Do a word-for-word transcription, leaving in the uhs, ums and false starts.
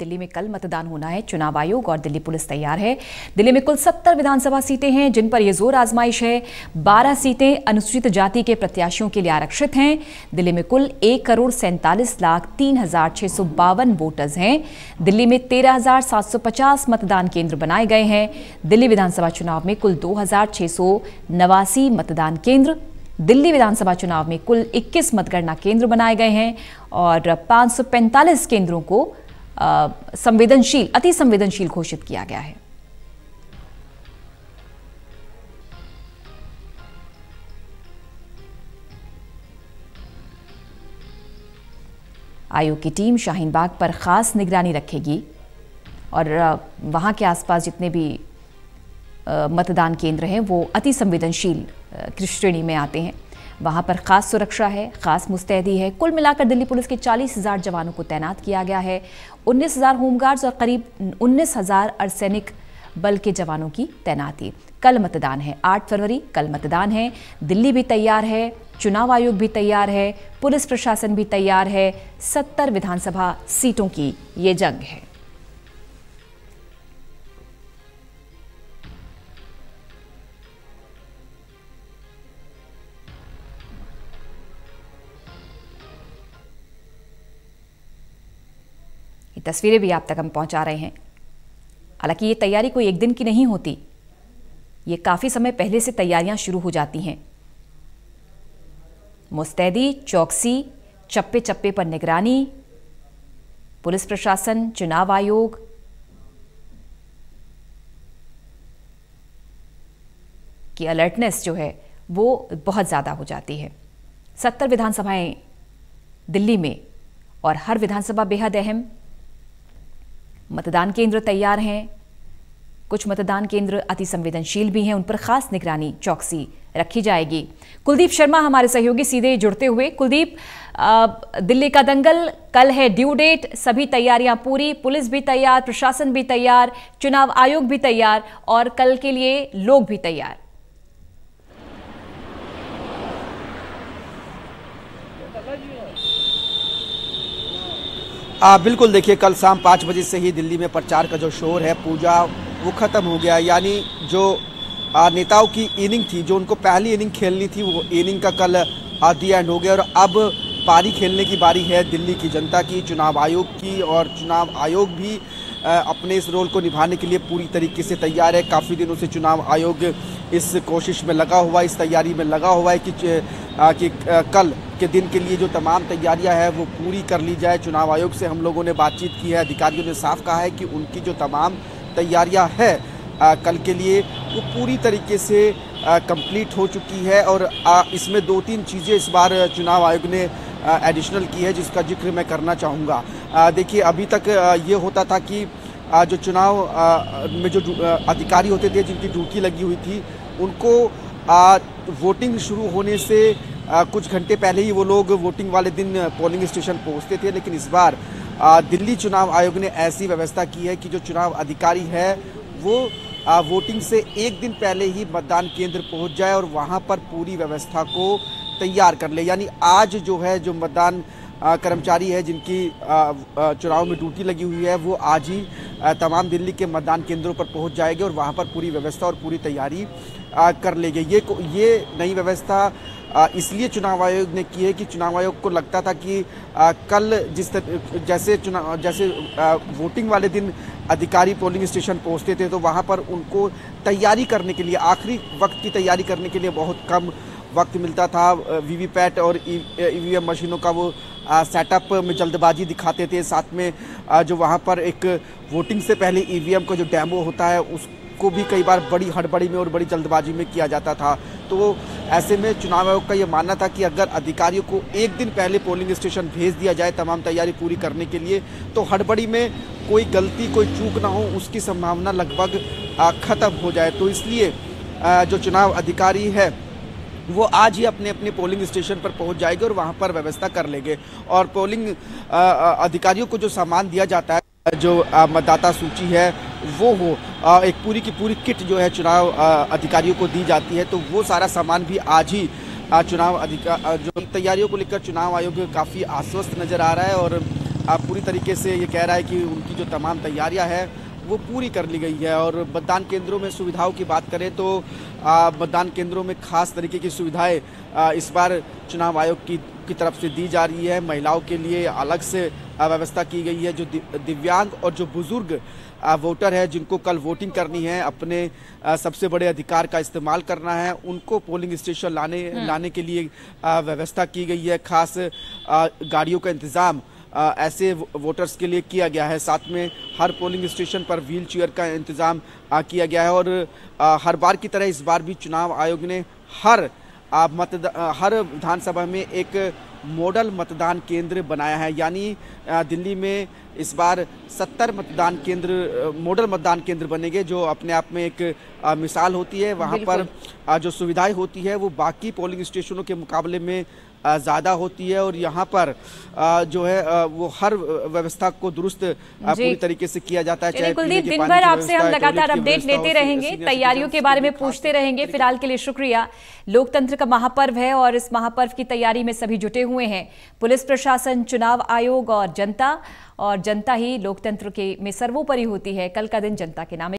दिल्ली में कल मतदान होना है। चुनाव आयोग और दिल्ली पुलिस तैयार है। दिल्ली में कुल सत्तर विधानसभा सीटें हैं जिन पर यह जोर आजमाइश है। बारह सीटें अनुसूचित जाति के प्रत्याशियों के लिए आरक्षित हैं। दिल्ली में कुल एक करोड़ सैंतालीस लाख तीन हजार छह सौ बावन वोटर्स हैं। दिल्ली में तेरह हजार सात सौ पचास मतदान केंद्र बनाए गए हैं। दिल्ली विधानसभा चुनाव में कुल दो हजार छह सौ नवासी मतदान केंद्र, दिल्ली विधानसभा चुनाव में कुल इक्कीस मतगणना केंद्र बनाए गए हैं और पाँच सौ पैंतालीस केंद्रों को संवेदनशील अति संवेदनशील घोषित किया गया है। आयोग की टीम शाहीन बाग पर खास निगरानी रखेगी और वहां के आसपास जितने भी मतदान केंद्र हैं वो अति संवेदनशील श्रेणी में आते हैं। वहां पर खास सुरक्षा है, खास मुस्तैदी है। कुल मिलाकर दिल्ली पुलिस के चालीस हजार जवानों को तैनात किया गया है। उन्नीस हजार होमगार्ड्स और करीब उन्नीस हजार अर्धसैनिक बल के जवानों की तैनाती। कल मतदान है, आठ फरवरी कल मतदान है। दिल्ली भी तैयार है, चुनाव आयोग भी तैयार है, पुलिस प्रशासन भी तैयार है। सत्तर विधानसभा सीटों की ये जंग है। ये तस्वीरें भी आप तक हम पहुंचा रहे हैं। हालांकि ये तैयारी कोई एक दिन की नहीं होती, ये काफी समय पहले से तैयारियां शुरू हो जाती हैं। मुस्तैदी, चौकसी, चप्पे चप्पे पर निगरानी, पुलिस प्रशासन, चुनाव आयोग, की अलर्टनेस जो है वो बहुत ज्यादा हो जाती है। सत्तर विधानसभाएं दिल्ली में और हर विधानसभा बेहद अहम। मतदान केंद्र तैयार हैं, कुछ मतदान केंद्र अति संवेदनशील भी हैं, उन पर खास निगरानी, चौकसी रखी जाएगी। कुलदीप शर्मा हमारे सहयोगी सीधे जुड़ते हुए। कुलदीप, दिल्ली का दंगल कल है ड्यू डेट, सभी तैयारियां पूरी, पुलिस भी तैयार, प्रशासन भी तैयार, चुनाव आयोग भी तैयार और कल के लिए लोग भी तैयार। आ, बिल्कुल, देखिए कल शाम पाँच बजे से ही दिल्ली में प्रचार का जो शोर है, पूजा, वो ख़त्म हो गया। यानी जो आ, नेताओं की इनिंग थी, जो उनको पहली इनिंग खेलनी थी, वो इनिंग का कल आधी एंड हो गया और अब पारी खेलने की बारी है दिल्ली की जनता की, चुनाव आयोग की। और चुनाव आयोग भी आ, अपने इस रोल को निभाने के लिए पूरी तरीके से तैयार है। काफ़ी दिनों से चुनाव आयोग इस कोशिश में लगा हुआ है, इस तैयारी में लगा हुआ है कि आ, कि आ, कल के दिन के लिए जो तमाम तैयारियां हैं वो पूरी कर ली जाए। चुनाव आयोग से हम लोगों ने बातचीत की है, अधिकारियों ने साफ कहा है कि उनकी जो तमाम तैयारियां हैं आ, कल के लिए वो पूरी तरीके से कंप्लीट हो चुकी है। और आ, इसमें दो तीन चीज़ें इस बार चुनाव आयोग ने एडिशनल की है जिसका जिक्र मैं करना चाहूँगा। देखिए, अभी तक आ, ये होता था कि आ, जो चुनाव आ, में जो अधिकारी होते थे जिनकी ड्यूटी लगी हुई थी, उनको आ, वोटिंग शुरू होने से आ, कुछ घंटे पहले ही वो लोग वोटिंग वाले दिन पोलिंग स्टेशन पहुंचते थे। लेकिन इस बार आ, दिल्ली चुनाव आयोग ने ऐसी व्यवस्था की है कि जो चुनाव अधिकारी है वो आ, वोटिंग से एक दिन पहले ही मतदान केंद्र पहुंच जाए और वहां पर पूरी व्यवस्था को तैयार कर ले। यानी आज जो है जो मतदान आ, कर्मचारी है जिनकी आ, आ, चुनाव में ड्यूटी लगी हुई है, वो आज ही आ, तमाम दिल्ली के मतदान केंद्रों पर पहुंच जाएंगे और वहां पर पूरी व्यवस्था और पूरी तैयारी आ, कर लेंगे। ये ये नई व्यवस्था आ, इसलिए चुनाव आयोग ने की है कि चुनाव आयोग को लगता था कि आ, कल जिस तरह जैसे चुनाव जैसे आ, वोटिंग वाले दिन अधिकारी पोलिंग स्टेशन पहुंचते थे तो वहां पर उनको तैयारी करने के लिए, आखिरी वक्त की तैयारी करने के लिए बहुत कम वक्त मिलता था। वीवीपैट और ईवीएम मशीनों का वो सेटअप में जल्दबाजी दिखाते थे। साथ में आ, जो वहाँ पर एक वोटिंग से पहले ईवीएम का जो डेमो होता है उसको भी कई बार बड़ी हड़बड़ी में और बड़ी जल्दबाजी में किया जाता था। तो ऐसे में चुनाव आयोग का ये मानना था कि अगर अधिकारियों को एक दिन पहले पोलिंग स्टेशन भेज दिया जाए तमाम तैयारी पूरी करने के लिए, तो हड़बड़ी में कोई गलती, कोई चूक ना हो, उसकी संभावना लगभग ख़त्म हो जाए। तो इसलिए जो चुनाव अधिकारी है वो आज ही अपने अपने पोलिंग स्टेशन पर पहुंच जाएंगे और वहां पर व्यवस्था कर लेंगे। और पोलिंग अधिकारियों को जो सामान दिया जाता है, जो मतदाता सूची है, वो हो एक पूरी की पूरी किट जो है चुनाव अधिकारियों को दी जाती है। तो वो सारा सामान भी आज ही चुनाव अधिकार जो तैयारियों को लेकर चुनाव आयोग काफ़ी आश्वस्त नज़र आ रहा है और पूरी तरीके से ये कह रहा है कि उनकी जो तमाम तैयारियां हैं वो पूरी कर ली गई है। और मतदान केंद्रों में सुविधाओं की बात करें तो मतदान केंद्रों में खास तरीके की सुविधाएं इस बार चुनाव आयोग की की तरफ से दी जा रही है। महिलाओं के लिए अलग से व्यवस्था की गई है। जो दिव्यांग और जो बुजुर्ग वोटर है जिनको कल वोटिंग करनी है, अपने सबसे बड़े अधिकार का इस्तेमाल करना है, उनको पोलिंग स्टेशन लाने लाने के लिए व्यवस्था की गई है। खास गाड़ियों का इंतजाम ऐसे वोटर्स के लिए किया गया है। साथ में हर पोलिंग स्टेशन पर व्हील चेयर का इंतजाम किया गया है। और हर बार की तरह इस बार भी चुनाव आयोग ने हर मतदान हर विधानसभा में एक मॉडल मतदान केंद्र बनाया है। यानी दिल्ली में इस बार सत्तर मतदान केंद्र मॉडल मतदान केंद्र बनेंगे, जो अपने आप में एक मिसाल होती है। वहाँ पर जो सुविधाएं होती है वो बाकी पोलिंग स्टेशनों के मुकाबले में ज़्यादा होती है। और यहाँ पर जो है वो हर व्यवस्था को दुरुस्त पूरी तरीके से किया जाता है। चाहे कुलदीप, दिन भर आपसे हम लगातार अपडेट लेते रहेंगे, तैयारियों के बारे में पूछते रहेंगे। फिलहाल के लिए शुक्रिया। लोकतंत्र का महापर्व है और इस महापर्व की तैयारी में सभी जुटे हुए हैं, पुलिस प्रशासन, चुनाव आयोग और जनता। और जनता ही लोकतंत्र के में सर्वोपरि होती है। कल का दिन जनता के नाम